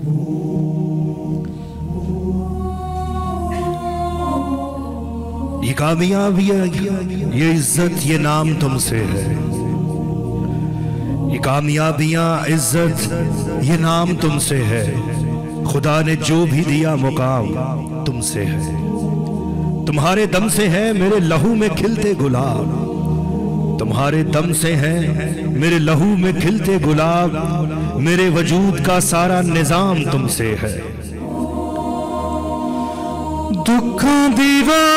ये कामयाबी, ये इज्जत, ये नाम तुमसे है। ये कामयाबियां, इज्जत, ये नाम तुमसे है। खुदा ने जो भी दिया मुकाम तुमसे है। तुम्हारे दम से है मेरे लहू में खिलते गुलाब, तुम्हारे दम से है मेरे लहू में खिलते गुलाब। मेरे वजूद का सारा निजाम तुमसे है। दुखों दी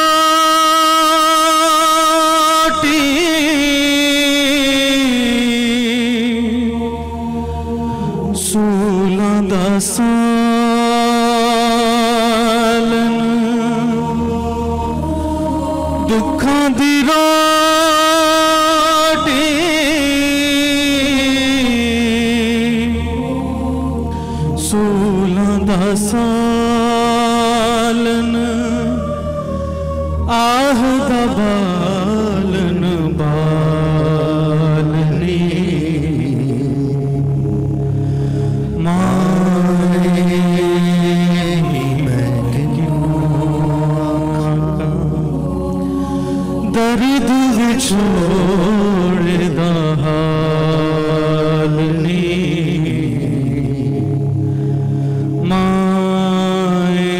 दुखों दी रोटी 16 सालन आह दा बालन बालनी दर्द विछोड़ दा हालनी माए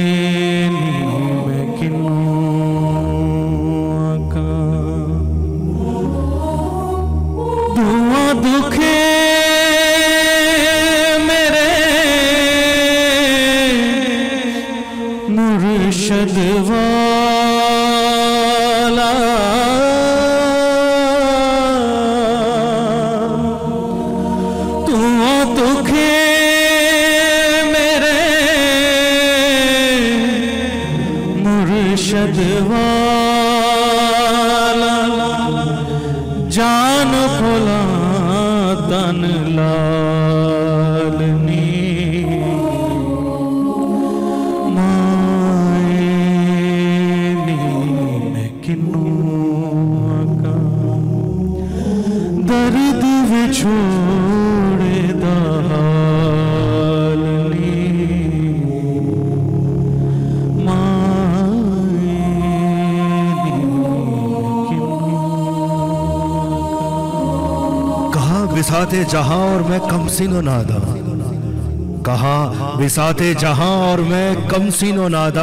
मैं किनों आका दुआ दुखे मेरे मुर्शद जान भोला तन लालनी मायनी मैं किन्नों आका दर्द विछोड़े दा हालनी बिसाते जहां और मैं कमसीनो नादा, कहा बिसाते जहां और मैं कमसीनो नादा।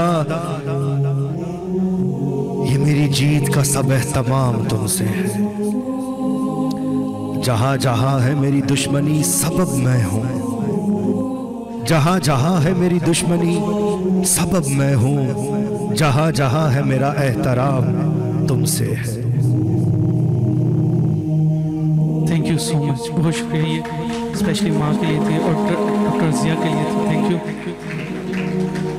ये मेरी जीत का सब एहतमाम तुमसे है। जहां जहां है मेरी दुश्मनी सबब मैं हूं, जहां जहां है मेरी दुश्मनी सबब मैं हूं। जहां जहां है मेरा एहतराम तुमसे है। थैंक यू सो मच, बहुत शुक्रिया। ये स्पेशली माँ के लिए थे और डॉक्टर जिया के लिए थे। Thank you.